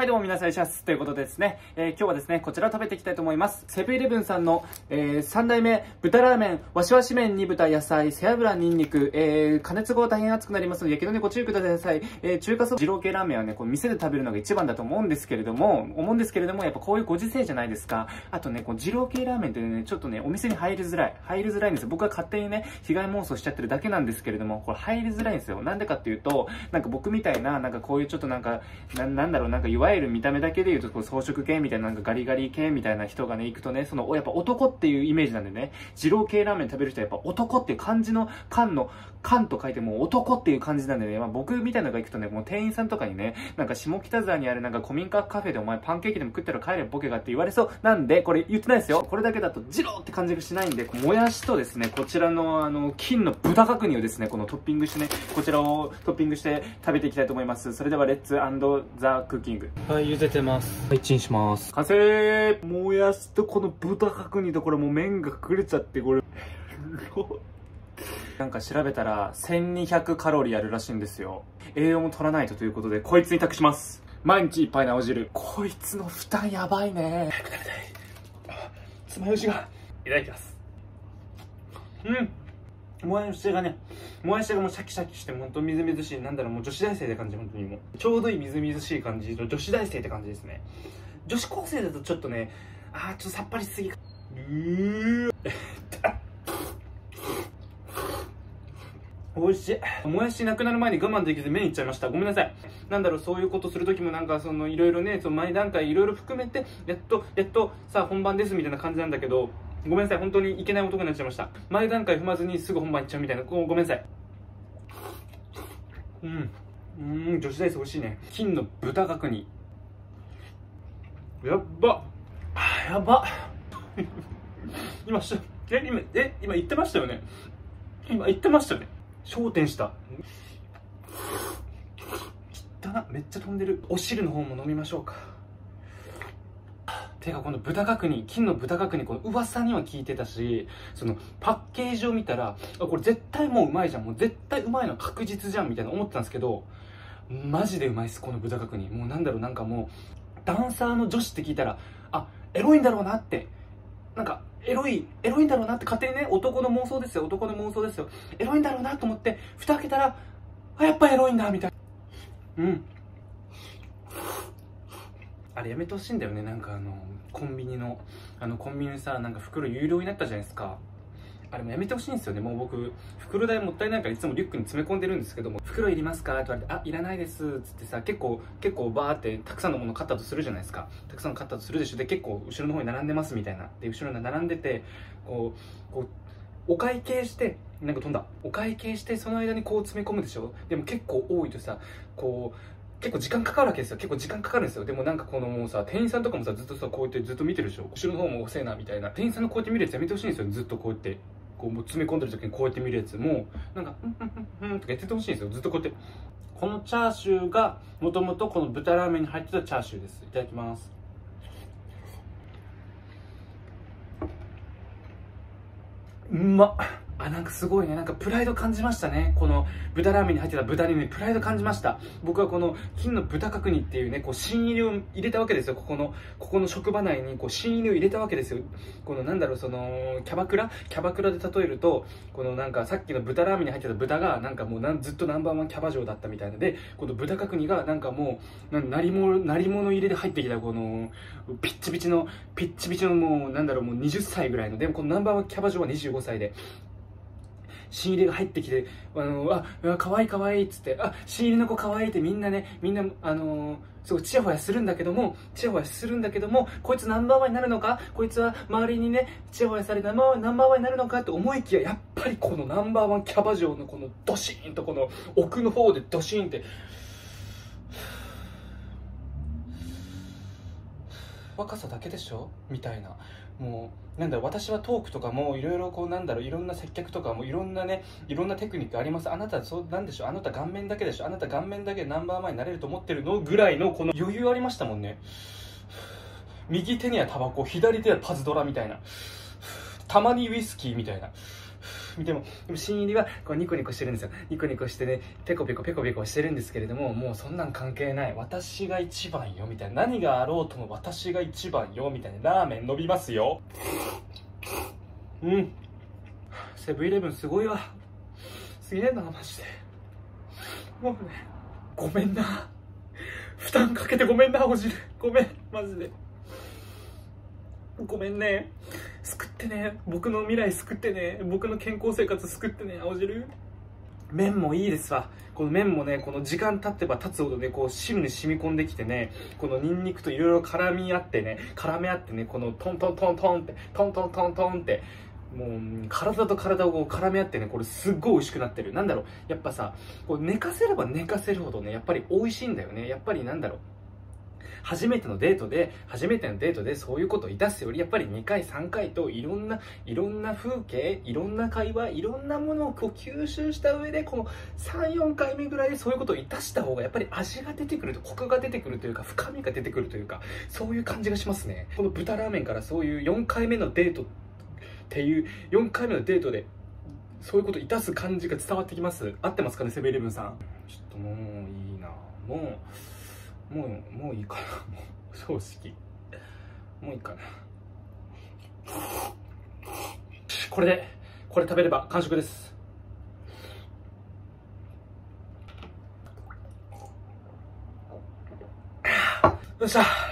はい、どうも皆さん、いしゃす。ということでですね、今日はですね、こちらを食べていきたいと思います。セブンイレブンさんの、3代目、豚ラーメン、わしわし麺に豚野菜、背脂ニンニク、加熱後大変熱くなりますので、やけどにご注意ください。中華そば、二郎系ラーメンはね、こう店で食べるのが一番だと思うんですけれども、やっぱこういうご時世じゃないですか。あとね、こう二郎系ラーメンってね、ちょっとね、お店に入りづらいんですよ。僕は勝手にね、被害妄想しちゃってるだけなんですけれども、これ入りづらいんですよ。なんでかっていうと、なんか僕みたいな、なんかこういうちょっとなんか、なんだろう、なんかいわゆる見た目だけで言うと、こう装飾系みたいな、なんかガリガリ系みたいな人がね、行くとね、やっぱ男っていうイメージなんでね、二郎系ラーメン食べる人はやっぱ男っていう漢字の缶と書いてもう男っていう感じなんでね、まあ僕みたいなのが行くとね、もう店員さんとかにね、なんか下北沢にあるなんか古民家カフェでお前パンケーキでも食ったら帰れボケがって言われそうなんで、これ言ってないですよ。これだけだと二郎って感じがしないんで、もやしとですね、こちらの金の豚角煮をですね、このトッピングしてね、こちらをトッピングして食べていきたいと思います。それではレッツ&ザクッキング。 はい、茹でてます。はい、チンします。 完成。もやしとこの豚角煮とこれもう麺がくれちゃって、これなんか調べたら1200カロリーあるらしいんですよ。栄養も取らないとということで、こいつに託します。毎日一杯の青汁。こいつの負担やばいね。早く食べたい。つまようじが。いただきます。もやしがもうシャキシャキして、ほんとみずみずしい。なんだろう、もう女子大生って感じ、本当にもう。ちょうどいいみずみずしい感じの女子大生って感じですね。女子高生だとちょっとね、ちょっとさっぱりしすぎか。美味しい。もやしなくなる前に我慢できず麺いっちゃいました。ごめんなさい。なんだろう、そういうことするときもなんかいろいろね、前段階いろいろ含めて、やっとさあ本番ですみたいな感じなんだけど、ごめんなさい。本当にいけない男になっちゃいました。前段階踏まずにすぐ本番いっちゃうみたいな。ごめんなさい。女子大生美味しいね。金の豚角煮。やっば。やば。今言ってましたよね。今言ってましたね。焦点した。汚な、めっちゃ飛んでる。お汁の方も飲みましょうか。てかこの豚角煮、金の豚角煮、この噂には聞いてたし、パッケージを見たら、これ絶対もううまいじゃん。もう絶対うまいの確実じゃんみたいな思ってたんですけど、マジでうまいっす、この豚角煮。もうなんだろう、なんかもう、ダンサーの女子って聞いたら、エロいんだろうなって。なんか、エロいんだろうなって勝手にね、男の妄想ですよ。エロいんだろうなと思って、蓋開けたら、やっぱエロいんだみたいな。あれやめてほしいんだよね。なんかコンビニにさ、なんか袋有料になったじゃないですか。あれもやめてほしいんですよね。もう僕、袋代もったいないからいつもリュックに詰め込んでるんですけども、袋いりますかって言われて、いらないですっつってさ、結構バーってたくさんのもの買ったとするじゃないですか。たくさん買ったとするでしょ。で、結構後ろの方に並んでますみたいな。で、後ろに並んでて、お会計して、なんか飛んだ。お会計して、その間に詰め込むでしょ。でも結構多いとさ、結構時間かかるわけですよ。結構時間かかるんですよ。でもなんかもうさ、店員さんとかもさ、ずっとさ、こうやってずっと見てるでしょ。後ろの方も遅えなみたいな。店員さんのこうやって見るやつやめてほしいんですよ。ずっとこうやって。もう詰め込んでる時にこうやって見るやつも、なんか、とかやっててほしいんですよ。ずっとこうやって。このチャーシューが、もともとこの豚ラーメンに入ってたチャーシューです。いただきます。うまっ。なんかすごいね。なんかプライド感じましたね。この豚ラーメンに入ってた豚にね、プライド感じました。僕はこの金の豚角煮っていうね、新入りを入れたわけですよ。ここの職場内に新入りを入れたわけですよ。なんだろう、キャバクラで例えると、なんかさっきの豚ラーメンに入ってた豚が、なんかもうずっとナンバーワンキャバ嬢だったみたいなので、この豚角煮がなんかもう、鳴り物入れで入ってきたピッチピチのもう、なんだろう、もう20歳ぐらいの、でもこのナンバーワンキャバ嬢は25歳で、新入りが入ってきて、かわいいっつって、新入りの子かわいいってみんな、すごいチヤホヤするんだけども、こいつナンバーワンになるのか、こいつは周りにね、チヤホヤされてナンバーワンになるのかって思いきや、やっぱりこのナンバーワンキャバ嬢のこのドシーンと奥の方でドシーンって、若さだけでしょみたいな。もうなんだろう、私はトークとかもいろいろなんだろう、いろんな接客とかもいろんなテクニックあります。あなたなんでしょう、あなた顔面だけでしょ、あなた顔面だけでナンバーワンになれると思ってるのぐらいのこの余裕ありましたもんね。右手にはタバコ、左手はパズドラみたいな、たまにウイスキーみたいな。 でも新入りはこうニコニコしてるんですよ。ニコニコしてね、ペコペコペコペコしてるんですけれども、もうそんなん関係ない。私が一番よみたいな。何があろうとも私が一番よみたいな。ラーメン伸びますよ。セブンイレブンすごいわ。すげえな、マジで。もうね、ごめんな。負担かけてごめんな、お汁。ごめん、マジで。ごめんね。救ってね。僕の未来救ってね。僕の健康生活救ってね、青汁。麺もいいですわ。この麺もね、この時間経ってば経つほどね、こう汁に染み込んできてね、このニンニクといろいろ絡め合ってね、このトントントントンって、トントントントンって、もう体と体をこう絡め合ってね、これすっごい美味しくなってる。なんだろう、やっぱさ、こう寝かせれば寝かせるほどね、やっぱり美味しいんだよね。やっぱりなんだろう、初めてのデートでそういうことをいたすより、やっぱり2回3回といろんな風景、いろんな会話、いろんなものをこう吸収した上で、この3、4回目ぐらいでそういうことをいたした方がやっぱり味が出てくると、コクが出てくるというか、深みが出てくるというか、そういう感じがしますね。この豚ラーメンからそういう4回目のデートっていう4回目のデートでそういうことをいたす感じが伝わってきます。合ってますかね、セブンイレブンさん。ちょっともういいな。もういいかな。もう正直もういいかな。これ食べれば完食です。よっしゃ。